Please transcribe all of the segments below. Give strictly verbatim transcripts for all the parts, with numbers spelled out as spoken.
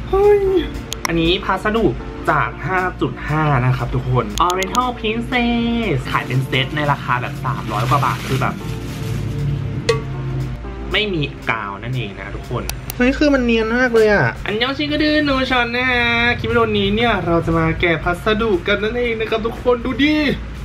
เฮ้ยอันนี้พัสดุจาก ห้าจุดห้า นะครับทุกคน Oriental Princess ขายเป็นเซตในราคาแบบสามร้อยกว่าบาทคือแบบไม่มีกาวนั่นเองนะทุกคนเฮ้ยคือมันเนียนมากเลยอ่ะอันยองชิงก็ดื้อนูชอนนะฮะคลิปวิดีโอนี้เนี่ยเราจะมาแกะพัสดุกันนั่นเองนะครับทุกคนดูดิ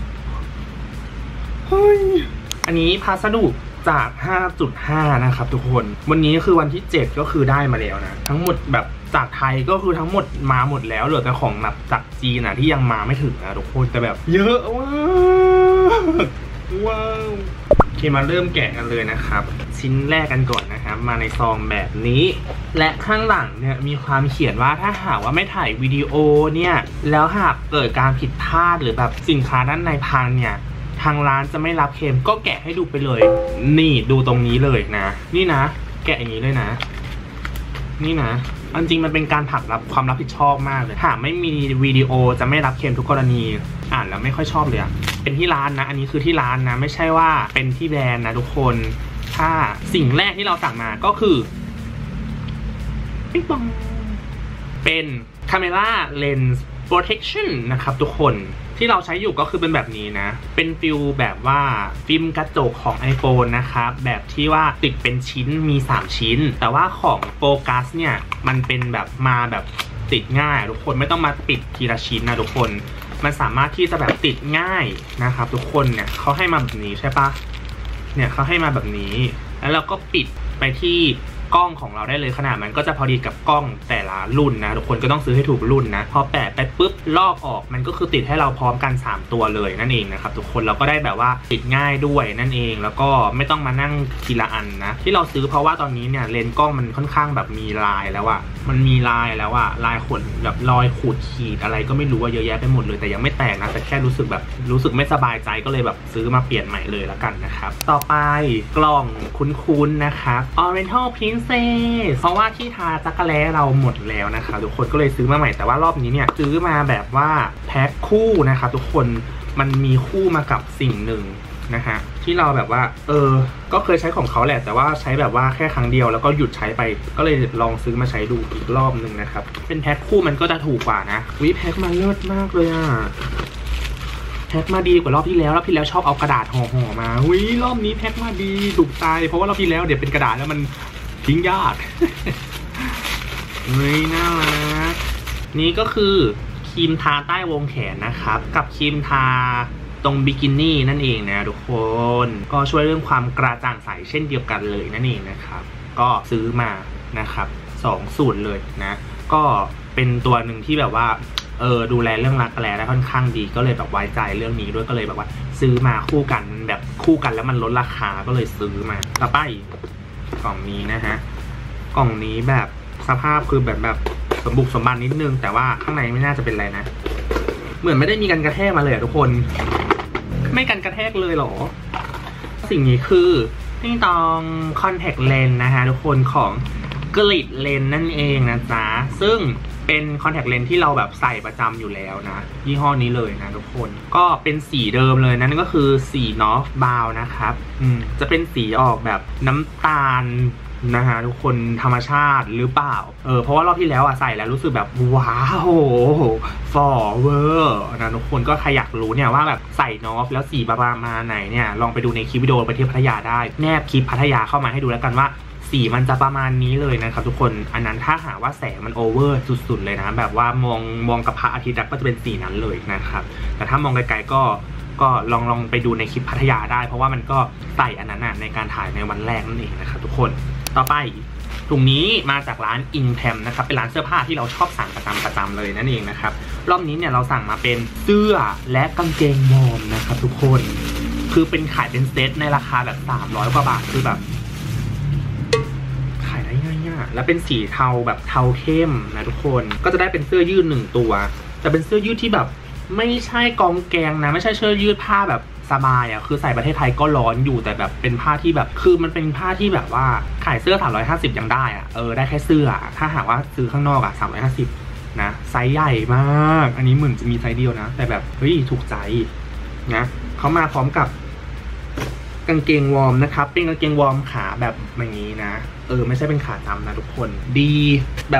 เฮ้ยอันนี้พัสดุจาก ห้าจุดห้า นะครับทุกคนวันนี้คือวันที่เจ็ดก็คือได้มาแล้วนะทั้งหมดแบบจากไทยก็คือทั้งหมดมาหมดแล้วเหลือแต่ของแบบจากจีนนะที่ยังมาไม่ถึงนะทุกคนแต่แบบเยอะมากว้าวโอเคมาเริ่มแกะกันเลยนะครับชิ้นแรกกันก่อนนะครับมาในซองแบบนี้และข้างหลังเนี่ยมีความเขียนว่าถ้าหากว่าไม่ถ่ายวิดีโอเนี่ยแล้วหากเกิดการผิดพลาดหรือแบบสินค้าด้านในพังเนี่ยทางร้านจะไม่รับเคลมก็แกะให้ดูไปเลยนี่ดูตรงนี้เลยนะนี่นะแกะอย่างนี้เลยนะนี่นะจริงมันเป็นการผลักรับความรับผิดชอบมากเลยหากไม่มีวิดีโอจะไม่รับเคลมทุกกรณีอ่านแล้วไม่ค่อยชอบเลยอะเป็นที่ร้านนะอันนี้คือที่ร้านนะไม่ใช่ว่าเป็นที่แบรนด์นะทุกคนถ้าสิ่งแรกที่เราสั่งมาก็คือปิ๊งปองเป็น Camera Lens Protection นะครับทุกคนที่เราใช้อยู่ก็คือเป็นแบบนี้นะเป็นฟิลแบบว่าฟิล์มกระจกของ iPhone นะครับแบบที่ว่าติดเป็นชิ้นมีสามชิ้นแต่ว่าของโฟกัสเนี่ยมันเป็นแบบมาแบบติดง่ายทุกคนไม่ต้องมาปิดทีละชิ้นนะทุกคนมันสามารถที่จะแบบติดง่ายนะครับทุกคนเนี่ยเขาให้มาแบบนี้ใช่ปะเนี่ยเขาให้มาแบบนี้แล้วเราก็ปิดไปที่กล้องของเราได้เลยขนาดมันก็จะพอดีกับกล้องแต่ละรุ่นนะทุกคนก็ต้องซื้อให้ถูกรุ่นนะพอแปะไปปุ๊บลอกออกมันก็คือติดให้เราพร้อมกันสามตัวเลยนั่นเองนะครับทุกคนเราก็ได้แบบว่าติดง่ายด้วยนั่นเองแล้วก็ไม่ต้องมานั่งทีละอันนะที่เราซื้อเพราะว่าตอนนี้เนี่ยเลนส์กล้องมันค่อนข้างแบบมีลายแล้วอะมันมีลายแล้วอะลายขนแบบรอยขูดขีดอะไรก็ไม่รู้ว่าเยอะแยะไปหมดเลยแต่ยังไม่แตกนะแต่แค่รู้สึกแบบรู้สึกไม่สบายใจก็เลยแบบซื้อมาเปลี่ยนใหม่เลยแล้วกันนะครับต่อไปกล่องคุ้นๆนะครับ Oriental Princessเพราะว่าที่ทาจักรแล้เราหมดแล้วนะคะทุกคนก็เลยซื้อมาใหม่แต่ว่ารอบนี้เนี่ยซื้อมาแบบว่าแพ็คคู่นะคะทุกคนมันมีคู่มากับสิ่งหนึ่งนะฮะที่เราแบบว่าเออก็เคยใช้ของเขาแหละแต่ว่าใช้แบบว่าแค่ครั้งเดียวแล้วก็หยุดใช้ไปก็เลยลองซื้อมาใช้ดูอีกรอบหนึ่งนะครับเป็นแพ็คคู่มันก็จะถูกกว่านะวิแพ็คมาเลิศมากเลยอ่ะแพ็คมาดีกว่ารอบที่แล้วรอบที่แล้วชอบเอากระดาษห่อๆมาวิรอบนี้แพ็คมาดีถูกใจเพราะว่ารอบที่แล้วเดี๋ยวเป็นกระดาษแล้วมันทิ้งยากเฮ้ยน่ารักนี่ก็คือครีมทาใต้วงแขนนะครับกับครีมทาตรงบิกินี่นั่นเองนะทุกคนก็ช่วยเรื่องความกระจ่างใสเช่นเดียวกันเลยนั่นเองนะครับก็ซื้อมานะครับสองสูตรเลยนะก็เป็นตัวหนึ่งที่แบบว่าเออดูแลเรื่องรักแร้ได้ค่อนข้างดีก็เลยแบบไว้ใจเรื่องนี้ด้วยก็เลยแบบว่าซื้อมาคู่กันแบบคู่กันแล้วมันลดราคาก็เลยซื้อมาต่อไปกล่องนี้นะฮะกล่องนี้แบบสภาพคือแบบแบบสมบุกสมบันนิดนึงแต่ว่าข้างในไม่น่าจะเป็นไรนะเหมือนไม่ได้มีกันกระแทกมาเลยทุกคนไม่กันกระแทกเลยหรอสิ่งนี้คือนี่ตองคอนแทคเลนส์นะฮะทุกคนของกลิดเลนส์นั่นเองนะจ๊ะซึ่งเป็นคอนแทคเลนส์ที่เราแบบใส่ประจำอยู่แล้วนะยี่ห้อนี้เลยนะทุกคนก็เป็นสีเดิมเลยนั่นก็คือสีนอฟบาวนะครับอืมจะเป็นสีออกแบบน้ำตาลนะฮะทุกคนธรรมชาติหรือเปล่าเออเพราะว่ารอบที่แล้วอ่ะใส่แล้วรู้สึกแบบว้าวฟอร์เวอร์นะทุกคนก็ใครอยากรู้เนี่ยว่าแบบใส่นอฟแล้วสีประมาณไหนเนี่ยลองไปดูในคลิปวิดีโอไปเที่ยวพัทยาได้แนบคลิปพัทยาเข้ามาให้ดูแล้วกันว่าสีมันจะประมาณนี้เลยนะครับทุกคนอันนั้นถ้าหากว่าแสงมันโอเวอร์สุดๆเลยนะแบบว่ามองมองกับพระอาทิตย์ก็จะเป็นสีนั้นเลยนะครับแต่ถ้ามองไกลๆก็ก็ลองลองไปดูในคลิปพัทยาได้เพราะว่ามันก็ใส่อันนั้นในการถ่ายในวันแรกนั่นเองนะครับทุกคนต่อไปถุงนี้มาจากร้านอิงแพมนะครับเป็นร้านเสื้อผ้าที่เราชอบสั่งประจำประจำเลยนั่นเองนะครับรอบนี้เนี่ยเราสั่งมาเป็นเสื้อและกางเกงวอร์มนะครับทุกคนคือเป็นขายเป็นเซตในราคาแบบสามร้อยกว่าบาทคือแบบขายได้ง่ายๆแล้วเป็นสีเทาแบบเทาเข้มนะทุกคนก็จะได้เป็นเสื้อยืดหนึ่งตัวแต่เป็นเสื้อยืดที่แบบไม่ใช่กองแกงนะไม่ใช่เสื้อยืดผ้าแบบสบายอ่ะคือใส่ประเทศไทยก็ร้อนอยู่แต่แบบเป็นผ้าที่แบบคือมันเป็นผ้าที่แบบว่าขายเสื้อสามร้อยห้าสิบยังได้อ่ะเออได้แค่เสื้อถ้าหากว่าซื้อข้างนอกอ่ะสามร้อยห้าสิบนะไซส์ใหญ่มากอันนี้เหมือนจะมีไซส์เดียวนะแต่แบบเฮ้ยถูกใจนะเขามาพร้อมกับกางเกงวอร์มนะครับเป็นกางเกงวอร์มขาแบบอย่างนี้นะเออไม่ใช่เป็นขาดำนะทุกคนดีแบบ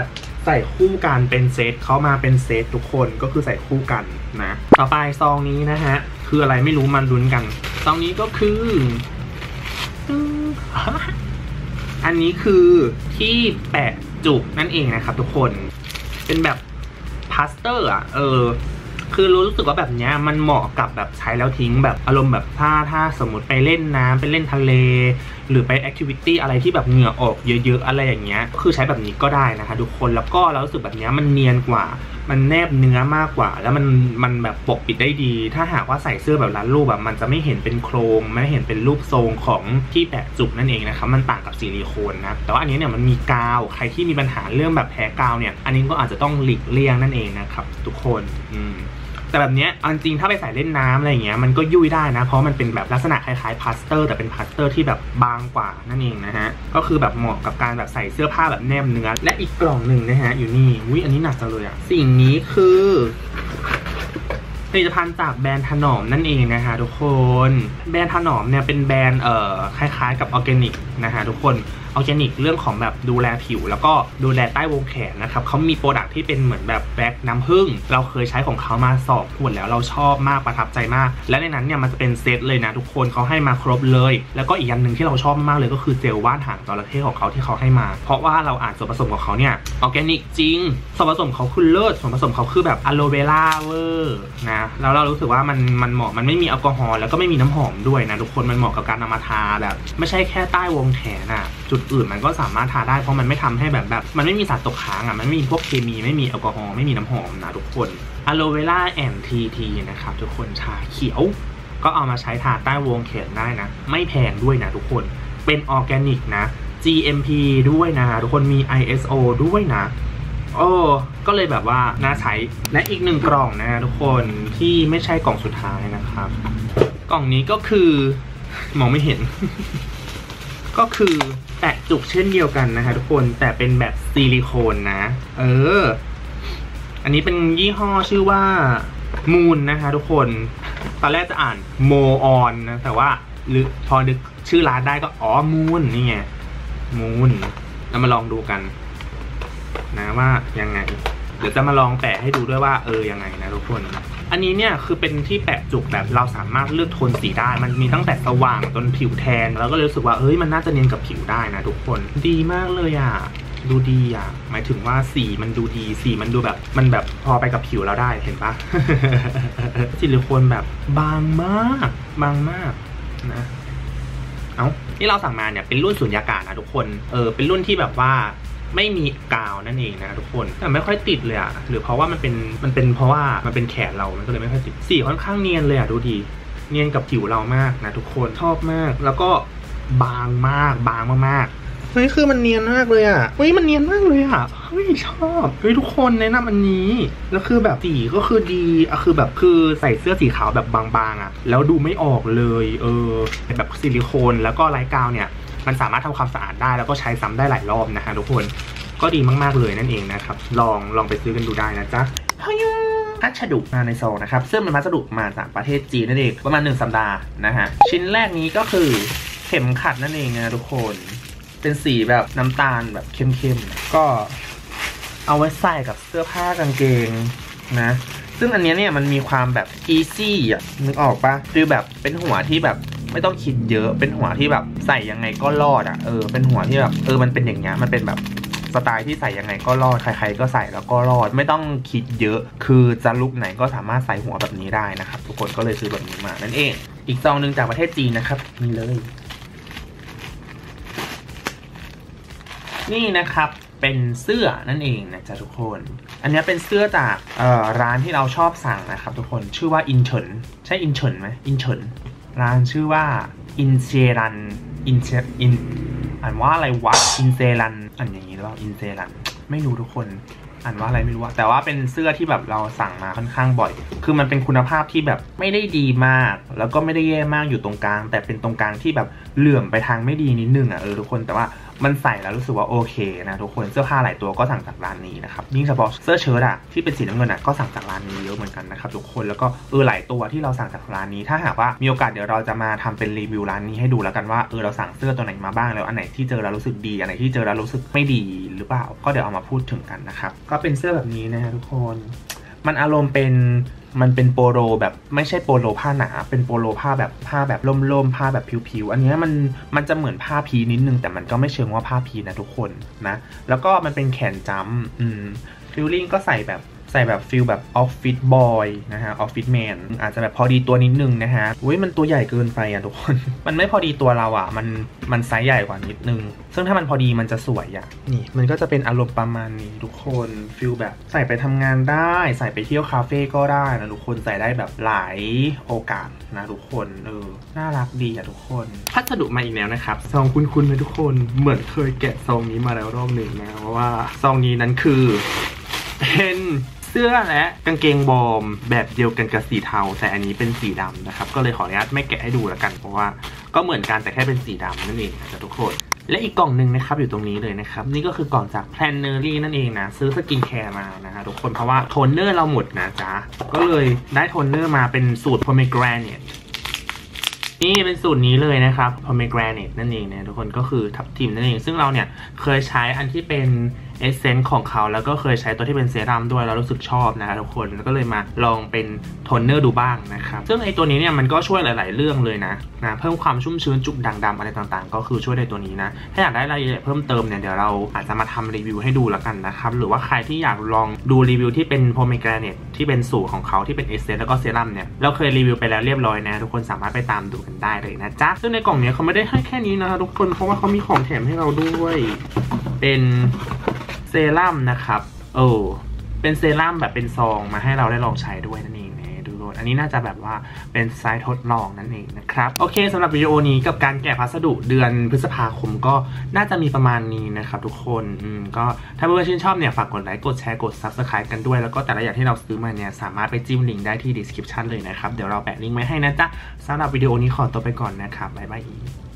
ใส่คู่กันเป็นเซตเขามาเป็นเซตทุกคนก็คือใส่คู่กันนะต่อไปซองนี้นะฮะคืออะไรไม่รู้มันลุ้นกันซองนี้ก็คืออันนี้คือที่แปะจุกนั่นเองนะครับทุกคนเป็นแบบพลาสเตอร์อ่ะเออคือรู้สึกว่าแบบนี้มันเหมาะกับแบบใช้แล้วทิ้งแบบอารมณ์แบบถ้าถ้าสมมติไปเล่นน้ำไปเล่นทะเลหรือไปแอคทิวิตี้อะไรที่แบบเหงื่อออกเยอะๆอะไรอย่างเงี้ยคือใช้แบบนี้ก็ได้นะคะทุกคนแล้วก็เรารู้สึกแบบนี้มันเนียนกว่ามันแนบเนื้อมากกว่าแล้วมันมันแบบปกปิดได้ดีถ้าหากว่าใส่เสื้อแบบรัดรูปแบบมันจะไม่เห็นเป็นโครงไม่เห็นเป็นรูปทรงของที่แปะจุกนั่นเองนะครับมันต่างกับซิลิโคนนะแต่ว่าอันนี้เนี่ยมันมีกาวใครที่มีปัญหาเรื่องแบบแพ้กาวเนี่ยอันนี้ก็อาจจะต้องหลีกเลี่ยงนั่นเองนะครับทุกคนอืมแต่แบบนี้จริงถ้าไปใส่เล่นน้ำอะไรอย่างเงี้ยมันก็ยุ่ยได้นะเพราะมันเป็นแบบลักษณะคล้ายๆพลาสเตอร์แต่เป็นพลาสเตอร์ที่แบบบางกว่านั่นเองนะฮะก็คือแบบเหมาะกับการแบบใส่เสื้อผ้าแบบแนบเนื้อและอีกกล่องหนึ่งนะฮะอยู่นี่อุ้ยอันนี้หนักจังเลยอะสิ่งนี้คือผลิตภัณฑ์จากแบรนด์ถนอมนั่นเองนะคะทุกคนแบรนด์ถนอมเนี่ยเป็นแบรนด์เอ่อคล้ายๆกับออร์แกนิกนะฮะทุกคนออร์แกนิกเรื่องของแบบดูแลผิวแล้วก็ดูแลใต้วงแขนนะครับเขามีโปรดักที่เป็นเหมือนแบบแบล็กน้ำผึ้งเราเคยใช้ของเขามาสองขวดแล้วเราชอบมากประทับใจมากและในนั้นเนี่ยมันจะเป็นเซตเลยนะทุกคนเขาให้มาครบเลยแล้วก็อีกอย่างหนึ่งที่เราชอบมากเลยก็คือเจลว่านหางจระเข้ของเขาที่เขาให้มาเพราะว่าเราอ่านส่วนผสมของเขาเนี่ยออร์แกนิกจริงส่วนผสมเขาคือเลิศส่วนผสมเขาคือแบบอะโลเวราเวอร์นะแล้วเรารู้สึกว่ามันมันเหมาะมันไม่มีแอลกอฮอล์แล้วก็ไม่มีน้ำหอมด้วยนะทุกคนมันเหมาะกับการนำมาทาแบบไม่ใช่แค่ใต้วงแขนอะจุดอื่นมันก็สามารถทาได้เพราะมันไม่ทำให้แบบแบบมันไม่มีสารตกค้างอ่ะมันไม่มีพวกเคมีไม่มีแอลกอฮอล์ไม่มีน้ำหอมนะทุกคนอะโลเวราแอนทีทีนะครับทุกคนชาเขียวก็เอามาใช้ทาใต้วงแขนได้นะไม่แพงด้วยนะทุกคนเป็นออร์แกนิกนะ จี เอ็ม พี ด้วยนะทุกคนมี ไอ เอส โอ ด้วยนะโอ้ก็เลยแบบว่าน่าใช้และอีกหนึ่งกล่องนะทุกคนที่ไม่ใช่กล่องสุดท้ายนะครับกล่องนี้ก็คือมองไม่เห็น ก็คือแปะจุกเช่นเดียวกันนะคะทุกคนแต่เป็นแบบซิลิโคนนะเอออันนี้เป็นยี่ห้อชื่อว่ามูนนะคะทุกคนตอนแรกจะอ่านโมออนนะแต่ว่าหรือพอนึกชื่อร้านได้ก็อ๋อมูนนี่ไงมูนเรามาลองดูกันนะว่ายังไงเดี๋ยวจะมาลองแปะให้ดูด้วยว่าเออยังไงนะทุกคนอันนี้เนี่ยคือเป็นที่แปะจุกแบบเราสามารถเลือกโทนสีได้มันมีตั้งแต่สว่างจนผิวแทนแล้วก็รู้สึกว่าเอ้ยมันน่าจะเนียนกับผิวได้นะทุกคนดีมากเลยอ่ะดูดีอ่ะหมายถึงว่าสีมันดูดีสีมันดูแบบมันแบบพอไปกับผิวเราได้เห็นปะ ซิลิโคนแบบบางมากบางมากนะเอ้าที่เราสั่งมาเนี่ยเป็นรุ่นสุญญากาศนะทุกคนเออเป็นรุ่นที่แบบว่าไม่มีกาวนั่นเองนะทุกคนแต่ไม่ค่อยติดเลยอะหรือเพราะว่ามันเป็นมันเป็นเพราะว่ามันเป็นแขนเรามันก็เลยไม่ค่อยติดสีค่อนข้างเนียนเลยอะดูดีเนียนกับผิวเรามากนะทุกคนชอบมากแล้วก็บางมากบางมากๆเฮ้ยคือมันเนียนมากเลยอะเฮ้ยมันเนียนมากเลยอะเฮ้ยชอบเฮ้ยทุกคนแนะนำอันนี้แล้วคือแบบสีก็คือดีอะคือแบบคือใส่เสื้อสีขาวแบบบางๆอะแล้วดูไม่ออกเลยเออแบบซิลิโคนแล้วก็ไร้กาวเนี่ยมันสามารถทำความสะอาดได้แล้วก็ใช้ซ้ำได้หลายรอบนะฮะทุกคนก็ดีมากๆเลยนั่นเองนะครับลองลองไปซื้อกันดูได้นะจ๊ะพายุพัสดุมาในซองนะครับซึ่งเป็นพัสดุมาจากประเทศจีนนั่นเองประมาณหนึ่งสัปดาห์นะฮะชิ้นแรกนี้ก็คือเข็มขัดนั่นเองนะทุกคนเป็นสีแบบน้ำตาลแบบเข้มๆก็เอาไว้ใส่กับเสื้อผ้ากางเกงนะซึ่งอันนี้เนี่ยมันมีความแบบอีซี่อ่ะนึกออกปะคือแบบเป็นหัวที่แบบไม่ต้องคิดเยอะเป็นหัวที่แบบใส่ยังไงก็รอดอ่ะเออเป็นหัวที่แบบเออมันเป็นอย่างเงี้ยมันเป็นแบบสไตล์ที่ใส่ยังไงก็รอดใครๆก็ใส่แล้วก็รอดไม่ต้องคิดเยอะคือจะลุคไหนก็สามารถใส่หัวแบบนี้ได้นะครับทุกคนก็เลยซื้อแบบนี้มานั่นเองอีกซองหนึ่งจากประเทศจีนนะครับนี่เลยนี่นะครับเป็นเสื้อนั่นเองนะจ๊ะทุกคนอันนี้เป็นเสื้อจากเอ่อร้านที่เราชอบสั่งนะครับทุกคนชื่อว่าอินเฉินใช่อินเฉินไหมอินเฉินร้านชื่อว่าอินเซรันอินเซอินอ่านว่าอะไรวะอินเซรันอ่านอย่างนี้หรือเปล่าอินเซรันไม่รู้ทุกคนอ่านว่าอะไรไม่รู้แต่ว่าเป็นเสื้อที่แบบเราสั่งมาค่อนข้างบ่อยคือมันเป็นคุณภาพที่แบบไม่ได้ดีมากแล้วก็ไม่ได้แย่มากอยู่ตรงกลางแต่เป็นตรงกลางที่แบบเหลื่อมไปทางไม่ดีนิดนึงอ่ะเออทุกคนแต่ว่ามันใส่แล้วรู้สึกว่าโอเคนะทุกคนเสื้อผ้าหลายตัวก็สั่งจากร้านนี้นะครับยิ่งเฉพาะเสื้อเชิ้ตอะที่เป็นสีน้ำเงินอะก็สั่งจากร้านนี้เยอะเหมือนกันนะครับทุกคนแล้วก็เออหลายตัวที่เราสั่งจากร้านนี้ถ้าหากว่ามีโอกาสเดี๋ยวเราจะมาทำเป็นรีวิวร้านนี้ให้ดูแล้วกันว่าเออเราสั่งเสื้อตัวไหนมาบ้างแล้วอันไหนที่เจอแล้วรู้สึกดีอันไหนที่เจอแล้วรู้สึกไม่ดีหรือเปล่าก็เดี๋ยวเอามาพูดถึงกันนะครับก็เป็นเสื้อแบบนี้นะฮะทุกคนมันอารมณ์เป็นมันเป็นโปโลแบบไม่ใช่โปโลผ้าหนาเป็นโปโลผ้าแบบผ้าแบบล่มๆผ้าแบบผิวๆอันนี้มันมันจะเหมือนผ้าพีนิดนึงแต่มันก็ไม่เชิงว่าผ้าพีนะทุกคนนะแล้วก็มันเป็นแขนจัมอืมฟิลลิ่งก็ใส่แบบใส่แบบฟิลแบบออฟฟิศบอยนะฮะออฟฟิศแมนอาจจะแบบพอดีตัวนิดนึงนะฮะอุ้ยมันตัวใหญ่เกินไปอ่ะทุกคน มันไม่พอดีตัวเราอ่ะมันมันไซส์ใหญ่กว่านิดนึงซึ่งถ้ามันพอดีมันจะสวยอ่ะนี่มันก็จะเป็นอารมณ์ประมาณนี้ทุกคนฟิลแบบใส่ไปทำงานได้ใส่ไปเที่ยวคาเฟ่ก็ได้นะทุกคนใส่ได้แบบหลายโอกาสนะทุกคนเออน่ารักดีอ่ะทุกคนพัสดุมาอีกแล้วนะครับซองคุ้นๆไหมทุกคนเหมือนเคยแกะซองนี้มาแล้วรอบหนึ่งนะเพราะว่าซองนี้นั้นคือเป็นเสื้อและกางเกงวอร์มแบบเดียวกันกับสีเทาแต่อันนี้เป็นสีดำนะครับก็เลยขออนุญาตไม่แกะให้ดูแล้วกันเพราะว่าก็เหมือนกันแต่แค่เป็นสีดำนั่นเองนะทุกคนและอีกกล่องหนึ่งนะครับอยู่ตรงนี้เลยนะครับนี่ก็คือกล่องจาก Plannery นั่นเองนะซื้อสกินแคร์มานะฮะทุกคนเพราะว่าโทนเนอร์เราหมดนะจ๊ะก็เลยได้โทนเนอร์มาเป็นสูตร Pomegranate นี่เป็นสูตรนี้เลยนะครับ Pomegranate นั่นเองนะทุกคนก็คือทับทิมนั่นเองซึ่งเราเนี่ยเคยใช้อันที่เป็นเอเซนส์ของเขาแล้วก็เคยใช้ตัวที่เป็นเซรั่มด้วยแล้วรู้สึกชอบนะครับทุกคนแล้วก็เลยมาลองเป็นโทนเนอร์ดูบ้างนะครับซึ่งไอตัวนี้เนี่ยมันก็ช่วยหลายๆเรื่องเลยนะนะเพิ่มความชุ่มชื้นจุดด่างดำอะไรต่างๆก็คือช่วยในตัวนี้นะถ้าอยากได้รายละเอียดเพิ่มเติมเนี่ยเดี๋ยวเราอาจจะมาทำรีวิวให้ดูแล้วกันนะครับหรือว่าใครที่อยากลองดูรีวิวที่เป็น Pomegranate ที่เป็นสูตรของเขาที่เป็นเอเซนส์แล้วก็เซรั่มเนี่ยเราเคยรีวิวไปแล้วเรียบร้อยนะทุกคนสามารถไปตามดูกันได้เลยนะจ๊ะซึ่งในกล่องนี้เขาไม่ได้ให้แค่นี้นะทุกคนเพราะว่าเขามีของแถมให้เราด้วยเป็นเซรั่มนะครับเออเป็นเซรั่มแบบเป็นซองมาให้เราได้ลองใช้ด้วยนั่นเองนะดูอันนี้น่าจะแบบว่าเป็นไซส์ทดลองนั่นเองนะครับโอเคสำหรับวิดีโอนี้กับการแกะพัสดุเดือนพฤษภาคมก็น่าจะมีประมาณนี้นะครับทุกคนอืมก็ถ้าเพื่อนๆชื่นชอบเนี่ยฝากกดไลค์กดแชร์กด ซับสไครบ์ กันด้วยแล้วก็แต่ละอย่างที่เราซื้อมาเนี่ยสามารถไปจิ้มลิงก์ได้ที่ ดีสคริปชัน เลยนะครับเดี๋ยวเราแปะลิงก์ไว้ให้นะจ๊ะสำหรับวิดีโอนี้ขอตัวไปก่อนนะครับบ๊ายบาย